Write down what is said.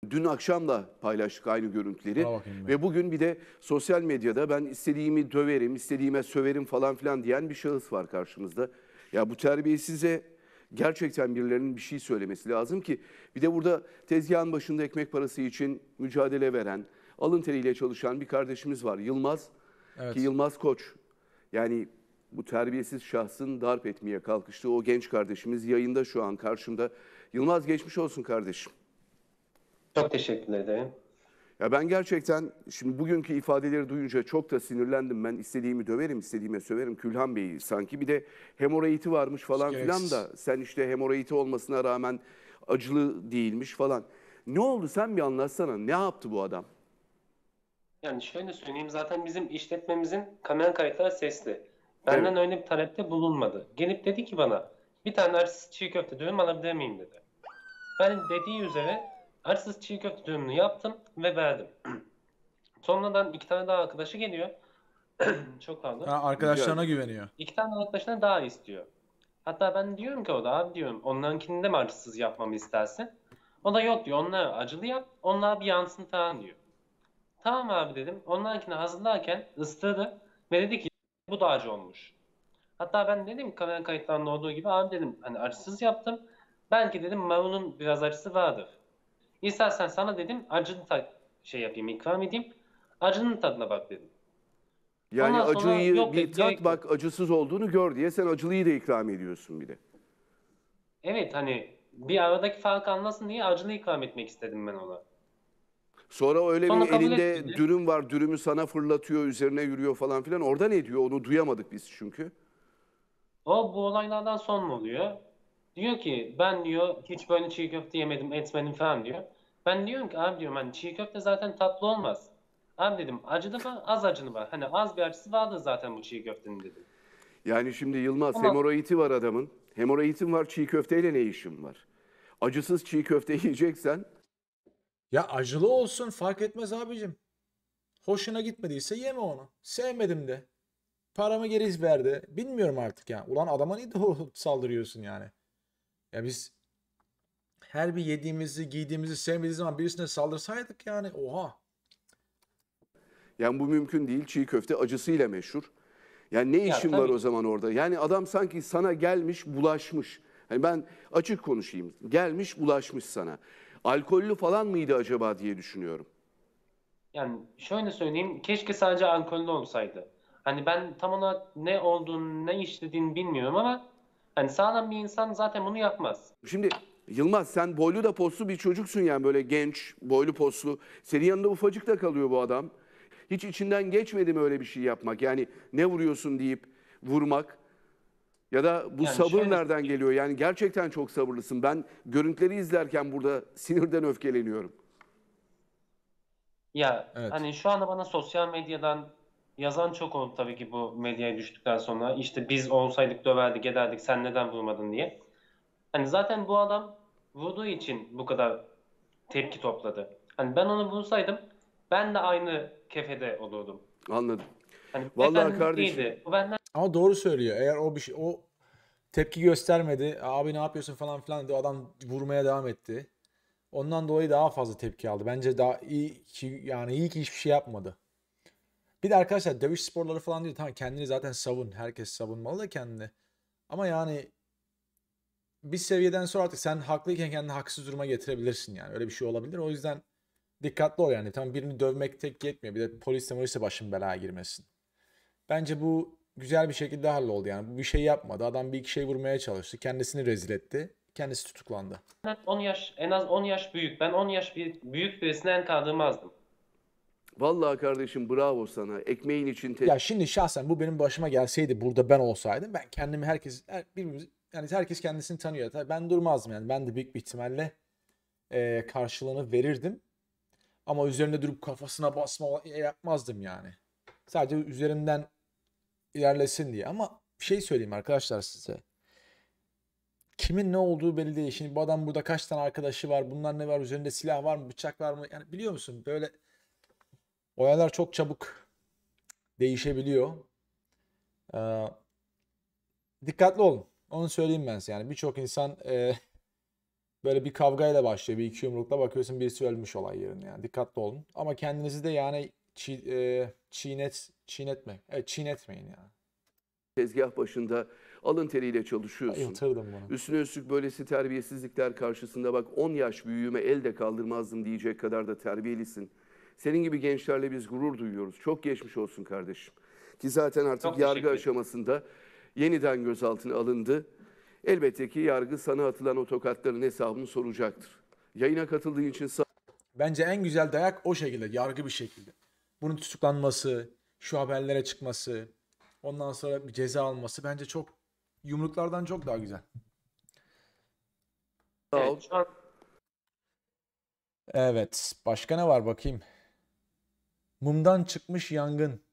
Dün akşam da paylaştık aynı görüntüleri Buna bakayım ben. ve bugün bir de sosyal medyada ben istediğimi döverim, istediğime söverim falan filan diyen bir şahıs var karşımızda. Ya bu terbiyesize gerçekten birilerinin bir şey söylemesi lazım ki bir de burada tezgahın başında ekmek parası için mücadele veren, alın teriyle çalışan bir kardeşimiz var Yılmaz ki Evet. Yılmaz Koç. Yani bu terbiyesiz şahsın darp etmeye kalkıştığı o genç kardeşimiz yayında şu an karşımda. Yılmaz geçmiş olsun kardeşim. Çok teşekkür ederim. Ya ben gerçekten şimdi bugünkü ifadeleri duyunca çok da sinirlendim. Ben istediğimi döverim, istediğime söverim. Külhan Bey'i sanki bir de hemoroidi varmış falan filan Gereksiz. da sen işte hemoroidi olmasına rağmen acılı değilmiş falan. Ne oldu sen bir anlatsana. Ne yaptı bu adam? Yani şöyle söyleyeyim, zaten bizim işletmemizin kamera kayıtları sesli. Benden Evet. öyle bir talepte bulunmadı. Gelip dedi ki bana, bir tane arısız çiğ köfte dürüm alabilir miyim dedi. Ben dediği üzere arısız çiğ köfte dürümünü yaptım ve verdim. Sonradan iki tane daha arkadaşı geliyor. Çok pardon. Ha, Rica arkadaşlarına ederim. güveniyor. İki tane arkadaşına daha istiyor. Hatta ben diyorum ki o da, abi diyorum, onlarınkini de mi acısız yapmamı istersin? O da yok diyor, onları acılı yap, onlar bir yansın falan diyor. Tamam abi dedim. Onlarınkini hazırlarken ısırdı ve dedi ki bu da acı olmuş. Hatta ben dedim kamera kayıtlarında olduğu gibi, abi dedim hani acısız yaptım. Belki dedim marulun biraz acısı vardır. İstersen sana dedim acılı şey yapayım, ikram edeyim. Acının tadına bak dedim. Yani Ondan sonra acıyı yok bir dedi, tat gerek yok. bak acısız olduğunu gör diye sen acılıyı da ikram ediyorsun bir de. Evet, hani bir aradaki farkı anlasın diye acılı ikram etmek istedim ben ona. Sonra öyle bir Sonra kabul elinde etmedi. dürüm var, dürümü sana fırlatıyor, üzerine yürüyor falan filan. Orada ne diyor? Onu duyamadık biz çünkü. O bu olaylardan sonra oluyor. Diyor ki ben diyor hiç böyle çiğ köfte yemedim etmedim falan diyor. Ben diyorum ki abi diyorum hani çiğ köfte zaten tatlı olmaz. Abi dedim acılı mı az acılı var. Hani az bir acısı vardır zaten bu çiğ köftenin dedim. Yani şimdi Yılmaz Ama hemoroidi var adamın. Hemoroidin var, çiğ köfteyle ne işin var? Acısız çiğ köfte yiyeceksen Ya acılı olsun fark etmez abicim. Hoşuna gitmediyse yeme onu. Sevmedim de. Paramı geri ver de. Bilmiyorum artık ya. Ulan adama niye doğru saldırıyorsun yani? Ya biz her bir yediğimizi, giydiğimizi sevmediği zaman birisine saldırsaydık yani oha. yani bu mümkün değil. Çiğ köfte acısıyla meşhur. Yani ne ya işin var tabii o ki. zaman orada? Yani adam sanki sana gelmiş, bulaşmış. Hani ben açık konuşayım. Gelmiş, bulaşmış sana. Alkollü falan mıydı acaba diye düşünüyorum. Yani şöyle söyleyeyim, keşke sadece alkollü olsaydı. Hani ben tam olarak ne olduğunu ne işlediğini bilmiyorum ama hani sağlam bir insan zaten bunu yapmaz. Şimdi Yılmaz sen boylu da poslu bir çocuksun yani böyle genç, boylu poslu. Senin yanında ufacık da kalıyor bu adam. Hiç içinden geçmedi mi öyle bir şey yapmak? Yani ne vuruyorsun deyip vurmak ya da bu Yani sabır şöyle nereden söyleyeyim. geliyor? Yani gerçekten çok sabırlısın. Ben görüntüleri izlerken burada sinirden öfkeleniyorum. Ya Evet. hani şu anda bana sosyal medyadan yazan çok oldu tabii ki bu medyaya düştükten sonra. İşte biz olsaydık döverdik ederdik sen neden vurmadın diye. Hani zaten bu adam vurduğu için bu kadar tepki topladı. Hani ben onu vursaydım ben de aynı kefede olurdum. Anladım. Hani Vallahi beyefendilik kardeşim değildi. Bu benden Ama doğru söylüyor. Eğer o bir şey o tepki göstermedi. Abi ne yapıyorsun falan filan dedi. Adam vurmaya devam etti. Ondan dolayı daha fazla tepki aldı. Bence daha iyi ki yani iyi ki hiçbir şey yapmadı. Bir de arkadaşlar dövüş sporları falan değil. Tamam kendini zaten savun. Herkes savunmalı da kendini. Ama yani bir seviyeden sonra artık sen haklıyken kendini haksız duruma getirebilirsin yani. Öyle bir şey olabilir. O yüzden dikkatli ol yani. Tamam birini dövmek tek yetmiyor. Bir de polisle başın belaya girmesin. Bence bu güzel bir şekilde halloldu yani. Bu bir şey yapmadı. Adam bir iki şey vurmaya çalıştı. Kendisini rezil etti. Kendisi tutuklandı. 10 yaş, en az 10 yaş büyük. Ben 10 yaş büyük birisine el kaldırmazdım. vallahi kardeşim bravo sana. Ekmeğin için Ya şimdi şahsen bu benim başıma gelseydi burada ben olsaydım ben kendimi birbirimiz yani herkes kendisini tanıyor. Tabii ben durmazdım yani. Ben de büyük bir ihtimalle karşılığını verirdim. Ama üzerinde durup kafasına basma yapmazdım yani. Sadece üzerinden ilerlesin diye. Ama bir şey söyleyeyim arkadaşlar size. Kimin ne olduğu belli değil. Şimdi bu adam burada kaç tane arkadaşı var? Bunlar ne var? Üzerinde silah var mı? Bıçak var mı? Yani biliyor musun? Böyle olaylar çok çabuk değişebiliyor. Dikkatli olun. Onu söyleyeyim ben size. Yani birçok insan Böyle bir kavgayla başlıyor. Bir iki yumrukla bakıyorsun birisi ölmüş olay yerine yani. Dikkatli olun. Ama kendinizi de yani çiğnetmeyin yani. tezgah başında alın teriyle çalışıyorsun. Bayıltırdım bunu. Üstüne üstlük böylesi terbiyesizlikler karşısında bak 10 yaş büyüğüme el de kaldırmazdım diyecek kadar da terbiyelisin. Senin gibi gençlerle biz gurur duyuyoruz. Çok geçmiş olsun kardeşim. Ki zaten artık Çok yargı teşekkür ederim. aşamasında yeniden gözaltına alındı. Elbette ki yargı sana atılan o tokatların hesabını soracaktır. Yayına katıldığın için sağ Bence en güzel dayak o şekilde. Yargı bir şekilde. Bunun tutuklanması, şu haberlere çıkması, ondan sonra bir ceza alması bence çok yumruklardan çok daha güzel. ol. Evet, şu an Evet. Başka ne var bakayım? Mumdan çıkmış yangın.